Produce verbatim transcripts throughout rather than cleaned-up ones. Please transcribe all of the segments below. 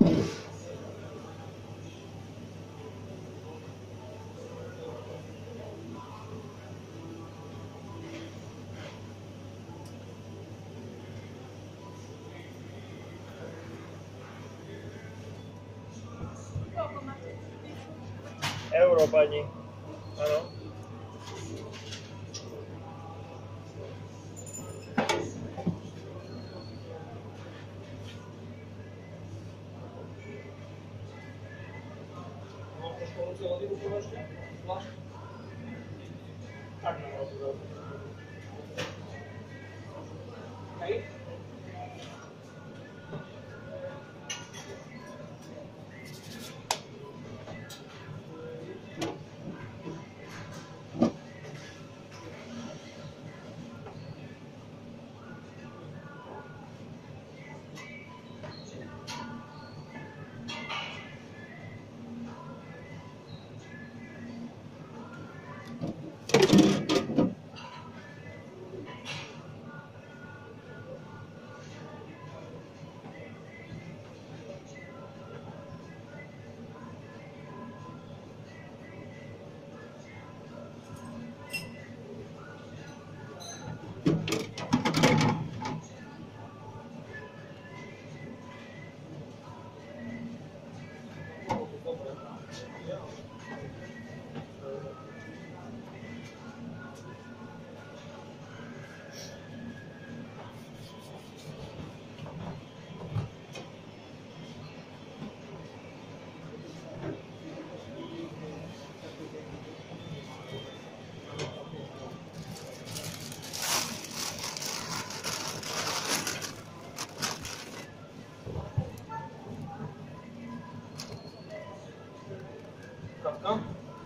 Euro pani. Ano. Tak, no. Hej. Kawka?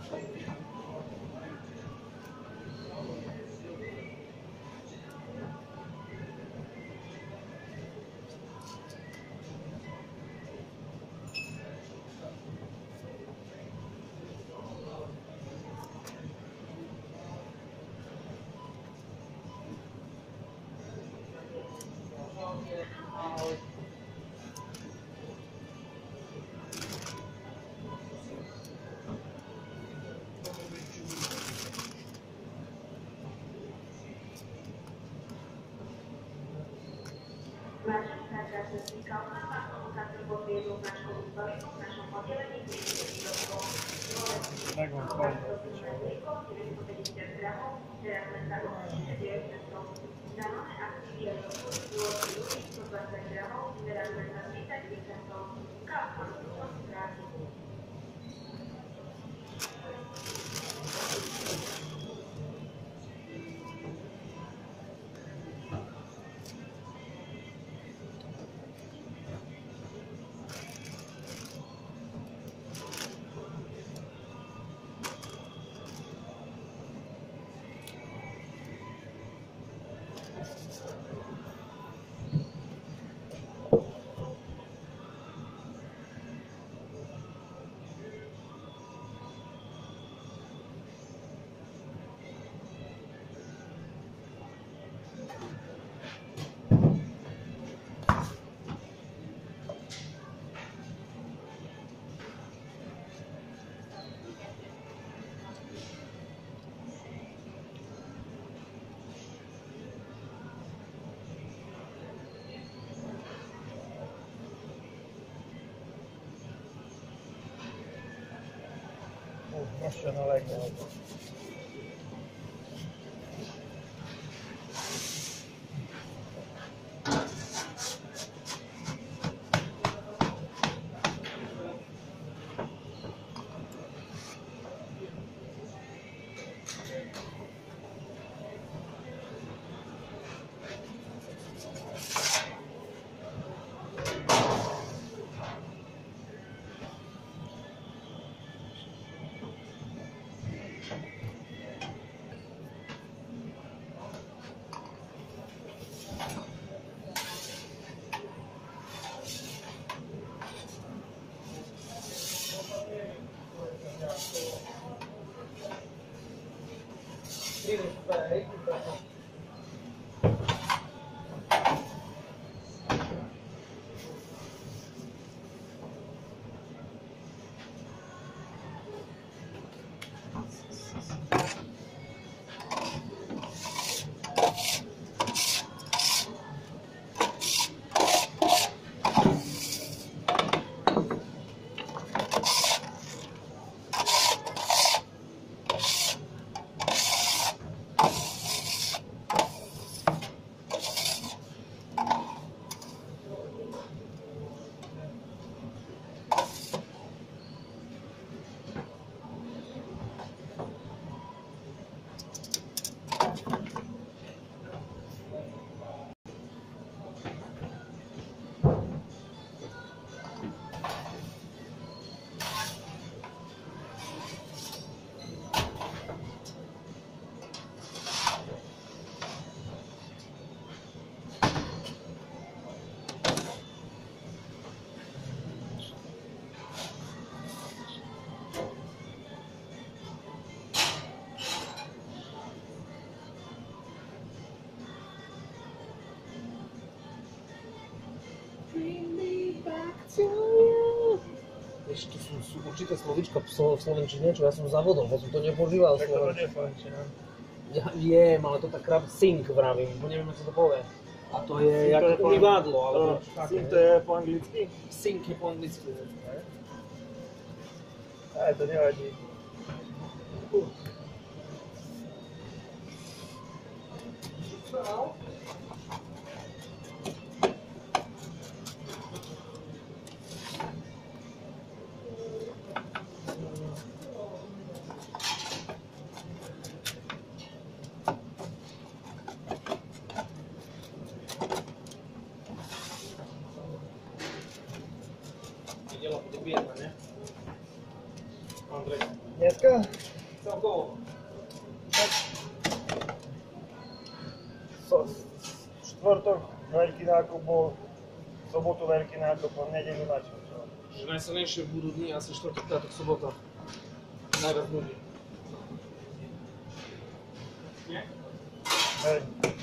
Vážená zákazníka, vám sa podviedol na školu Bavinu v našom oddelení výrobkov. Tak mám fajn. deväťstopäťdesiat gramov, teraz len za deväťdesiat Danone Activia stodvadsať gramov, teraz len za tridsať centov. Káva, to skráti. Most jön a legjobb. Ešte sú, sú určité slovíčka v slo- v slovenčine, čo ja som zavodol, bo som to nepoužíval. Tak to nie je slovenčina. Ja viem, ale to tak krát sink vravím, bo neviem, ako to povie. A to je Sink to je ako po- umývadlo, alebo To, niečo také. syn to je po anglicky? Sink je po anglicky. Aj, to nevadí. Nedela bude biedna, ne? Andrej. Dneska? Celkovo. So, štvrtok veľký nákup bol, v sobotu veľký nákup, a v nedeľu na čo? čo? Že najsilnejšie budú dni asi štvrtok, piatok, sobota. Najviac ľudí. Nie? Hej.